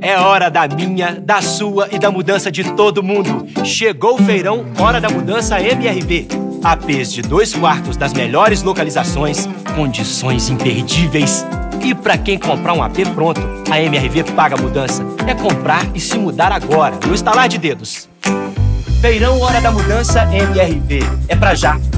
É hora da minha, da sua e da mudança de todo mundo. Chegou o feirão Hora da Mudança MRV. APs de 2 quartos das melhores localizações, condições imperdíveis. E pra quem comprar um AP pronto, a MRV paga a mudança. É comprar e se mudar agora, no estalar de dedos. Feirão Hora da Mudança MRV. É pra já.